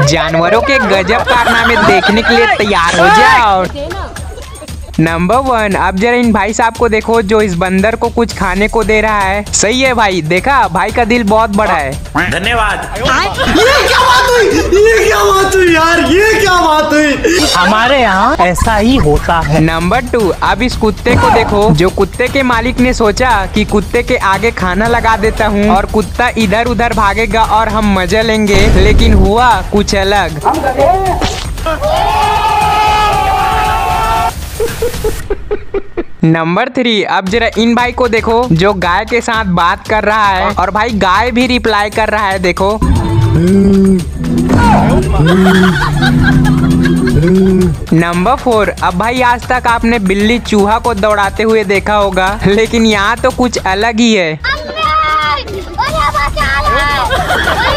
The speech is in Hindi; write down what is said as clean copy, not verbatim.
जानवरों के गजब कारनामे देखने के लिए तैयार हो जाओ। नंबर 1, अब जरा इन भाई साहब को देखो जो इस बंदर को कुछ खाने को दे रहा है। सही है भाई, देखा भाई का दिल बहुत बड़ा है। धन्यवाद। ये क्या बात हुई, ये क्या बात हुई यार, ये क्या बात हुई। हमारे यहाँ ऐसा ही होता है। नंबर 2, अब इस कुत्ते को देखो जो कुत्ते के मालिक ने सोचा कि कुत्ते के आगे खाना लगा देता हूँ और कुत्ता इधर उधर भागेगा और हम मजा लेंगे, लेकिन हुआ कुछ अलग। नंबर 3, अब जरा इन भाई को देखो जो गाय के साथ बात कर रहा है और भाई गाय भी रिप्लाई कर रहा है, देखो। नंबर 4, अब भाई आज तक आपने बिल्ली चूहा को दौड़ाते हुए देखा होगा, लेकिन यहाँ तो कुछ अलग ही है।